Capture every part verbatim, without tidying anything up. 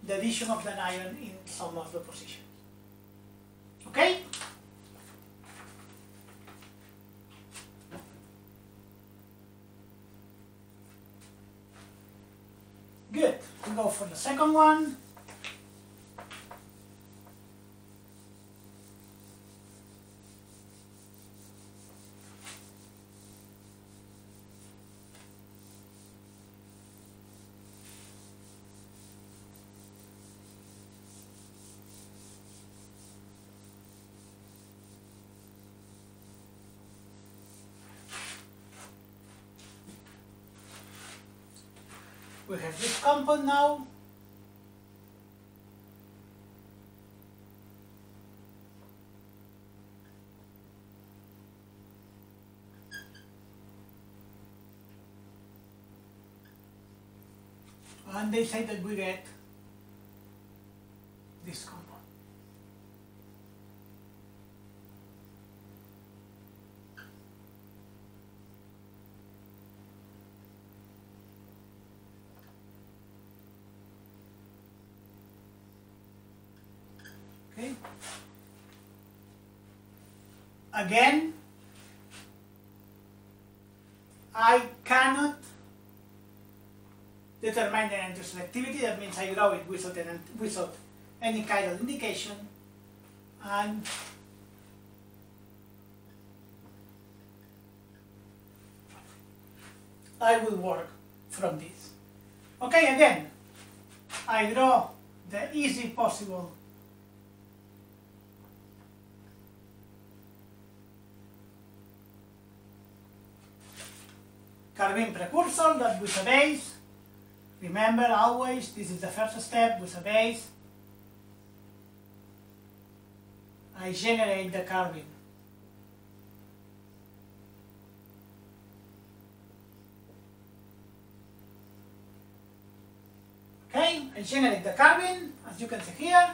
the addition of the anion in some of the positions. Okay? Good. We go for the second one. We have this compound now. And they say that we get this compound. Okay. Again, I cannot determine the endoselectivity. That means I draw it without, an, without any chiral indication, and I will work from this. Okay, again, I draw the easy possible carbene precursor that with a base. Remember always, this is the first step with a base. I generate the carbene. Okay, I generate the carbene, as you can see here.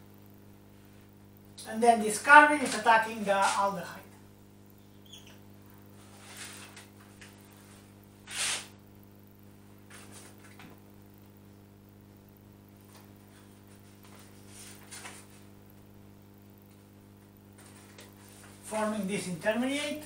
And then this carbene is attacking the aldehyde. Forming this intermediate.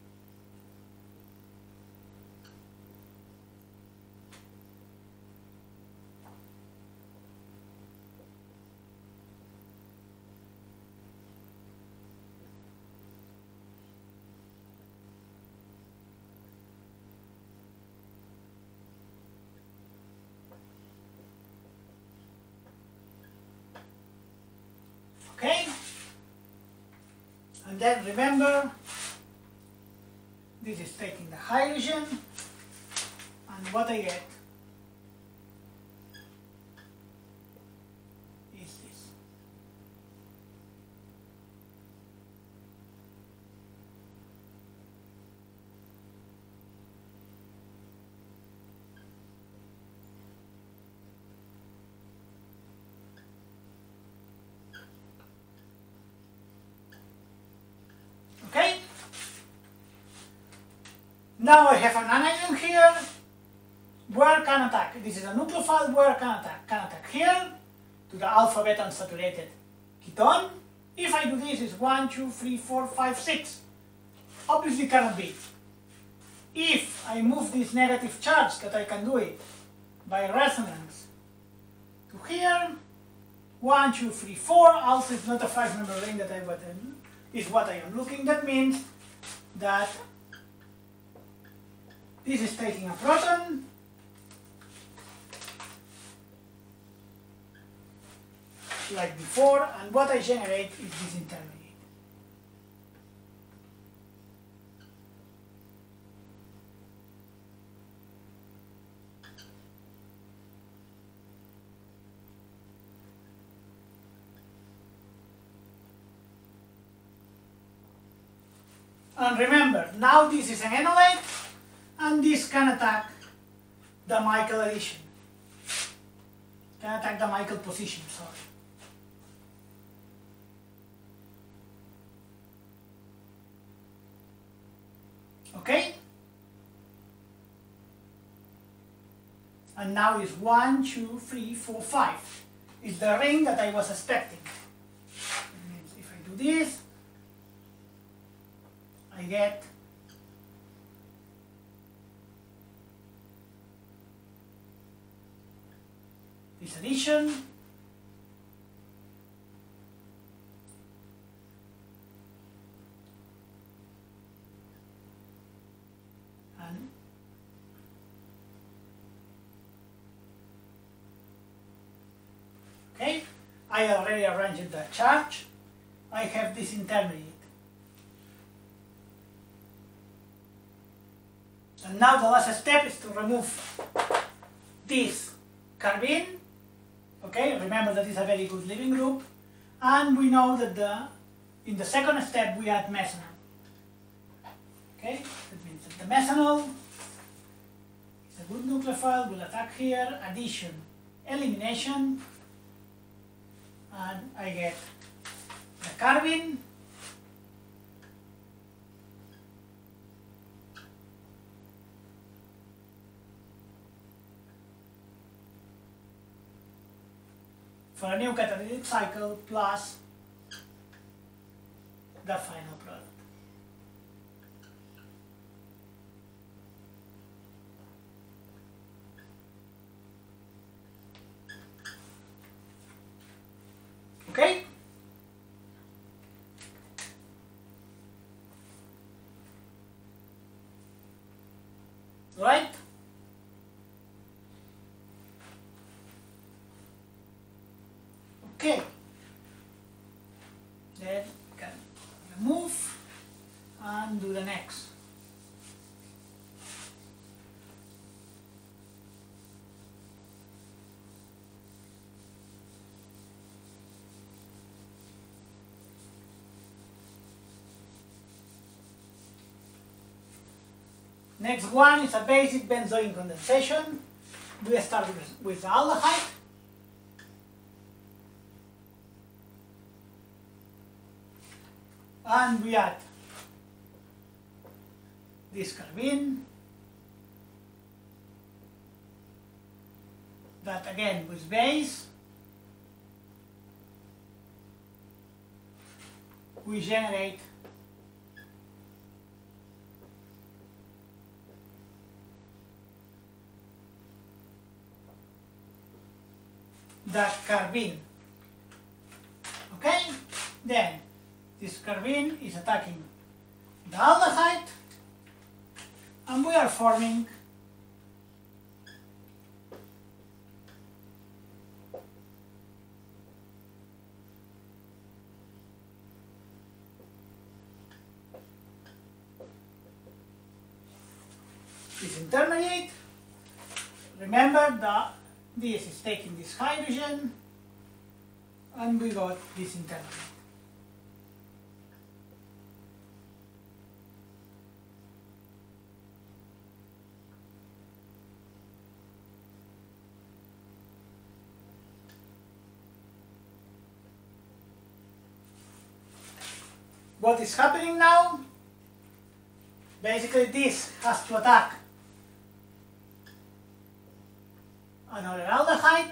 Okay. And then remember, this is taking the hydrogen, and what I get is this. Okay? Now I have an anion here. Where can attack? This is a nucleophile. Where can attack? Can attack here to the alpha beta unsaturated ketone. If I do this, it's one, two, three, four, five, six. Obviously cannot be. If I move this negative charge, that I can do it by resonance to here, one, two, three, four. Also, it's not a five-member ring that I would. Is what I am looking. That means that this is taking a proton, like before, and what I generate is this intermediate. And remember, now this is an enolate, and this can attack the Michael addition. Can attack the Michael position, sorry. Okay? And now is one, two, three, four, five. is the ring that I was expecting. It means if I do this, I get this addition, and okay, I already arranged the charge. I have this intermediate. And now the last step is to remove this carbene. Okay, remember that it's a very good leaving group. And we know that the, in the second step we add methanol. Okay, that means that the methanol is a good nucleophile, will attack here, addition, elimination, and I get the carbene, for a new catalytic cycle plus the final product. Okay? Right? Okay. Then can remove and do the next. Next one is a basic benzoin condensation. We start with, with the aldehyde. And we add this carbene, that again with base, we generate the carbene. Okay? Then this carbene is attacking the aldehyde, and we are forming this intermediate. Remember that this is taking this hydrogen, and we got this intermediate. What is happening now? Basically this has to attack another aldehyde.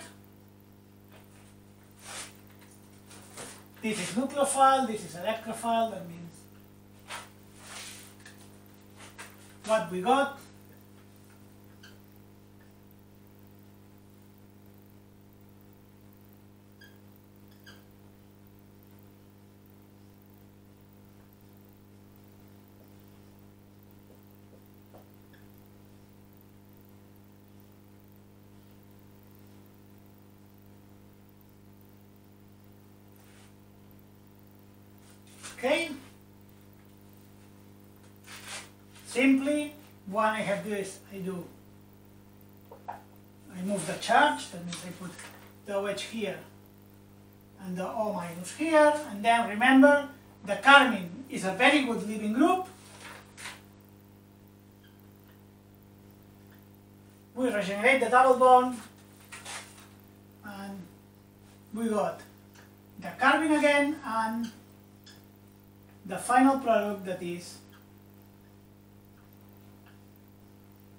This is nucleophile, this is electrophile, that means what we got okay? Simply, when I have this, I do, I move the charge, that means I put the OH here and the O minus here, and then remember, the carbene is a very good leaving group. We regenerate the double bond, and we got the carbene again, and the final product, that is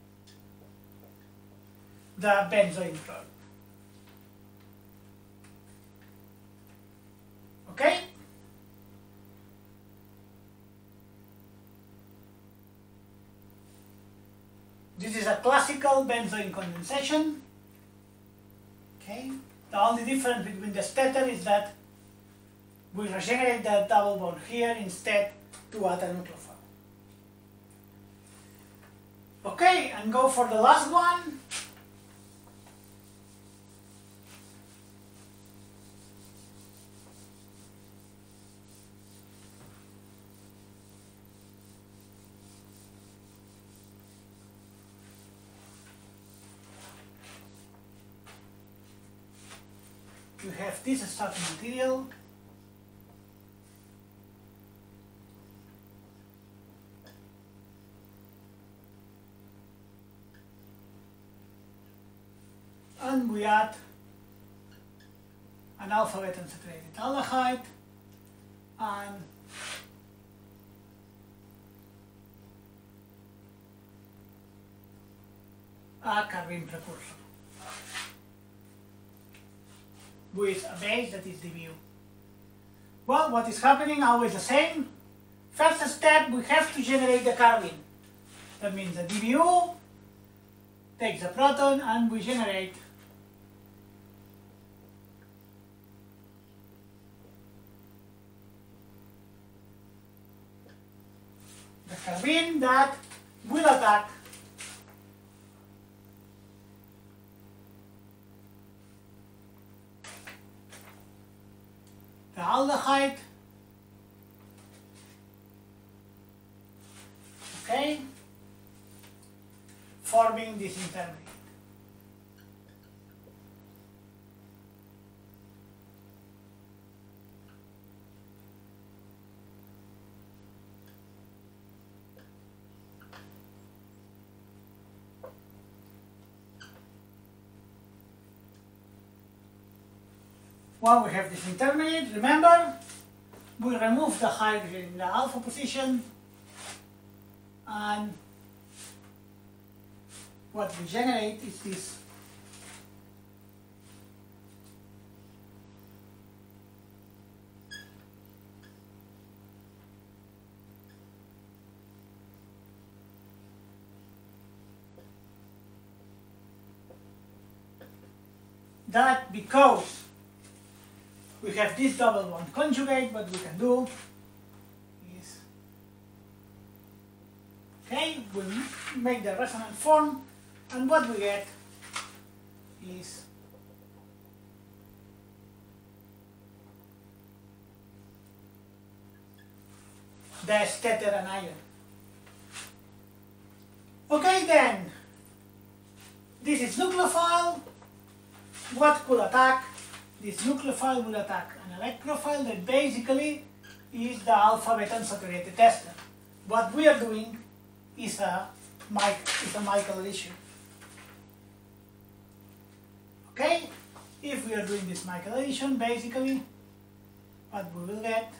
the benzoin product. Okay? This is a classical benzoin condensation. Okay? The only difference between the stator is that we regenerate the double bond here instead to add a nucleophile. Okay, and go for the last one. You have this starting material. And we add an alpha-beta unsaturated aldehyde and a carbene precursor with a base that is D B U. Well, what is happening always the same. First step, we have to generate the carbene. That means the D B U takes the proton and we generate the carbene that will attack the aldehyde, okay, forming this intermediate. When we have this intermediate, remember, we remove the hydrogen in the alpha position, and what we generate is this that because we have this double bond conjugate, what we can do is, okay, we make the resonant form, and what we get is the stator anion. Okay then, this is nucleophile. What could attack? This nucleophile will attack an electrophile that basically is the alpha-beta unsaturated ester. What we are doing is a, is a Michael addition. Okay? If we are doing this Michael addition, basically, what we will get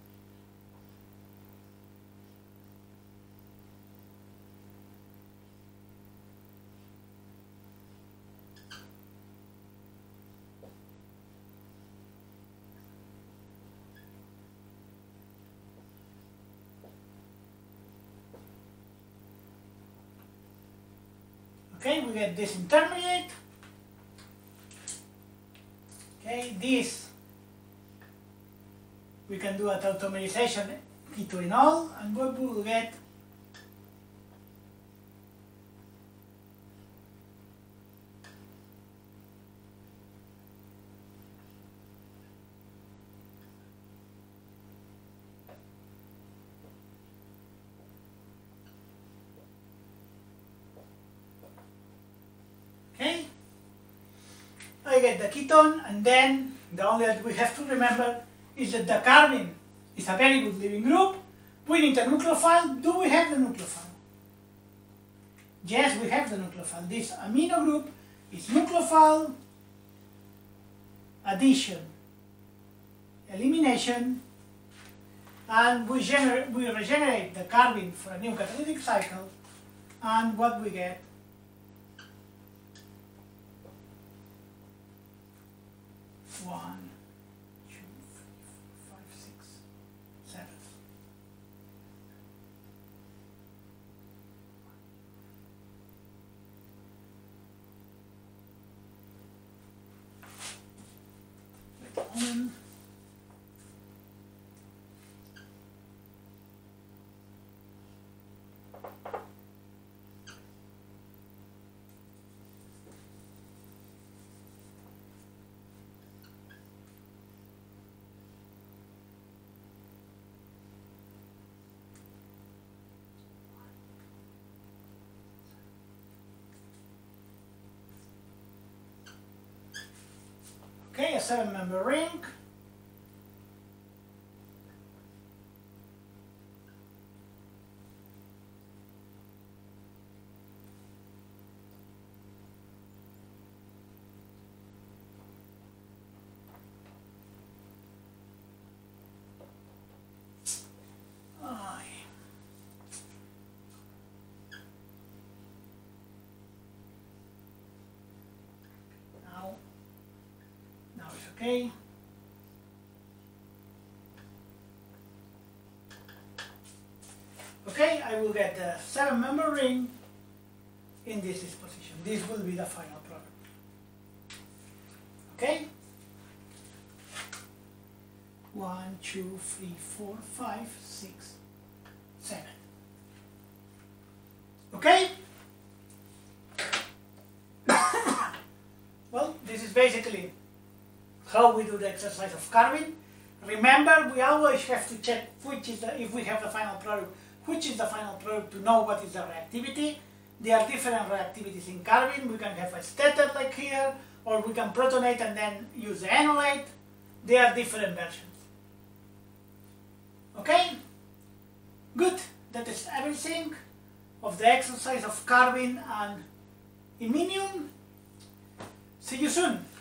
Okay, we get this intermediate. Okay, this we can do a tautomerization ketourinol, and what we will get okay, I get the ketone, and then the only that we have to remember is that the carbene is a very good leaving group. We need a nucleophile. Do we have the nucleophile? Yes, we have the nucleophile. This amino group is nucleophile, addition, elimination, and we, gener we regenerate the carbene for a new catalytic cycle, and what we get one, two, three, four, moment. Okay, a seven member ring. Now, now it's okay. Okay, I will get the seven member ring in this disposition. This will be the final product. Okay? One, two, three, four, five, six, seven. Okay? Well, this is basically how we do the exercise of carving. Remember, we always have to check which is the, if we have the final product, which is the final product to know what is the reactivity. There are different reactivities in carving. We can have a stator like here, or we can protonate and then use the enolate. There are different versions. Okay? Good. That is everything of the exercise of carving and iminium. See you soon.